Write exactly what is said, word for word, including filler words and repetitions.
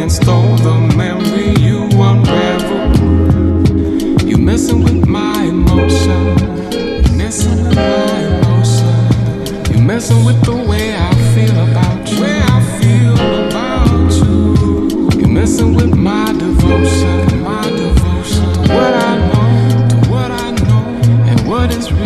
and stole the memory you unraveled. You messing with my emotion, messing with my emotion. You messing with the way I feel about you, way I feel about you. You messing with my devotion, my devotion to what I know, to what I know, and what is real.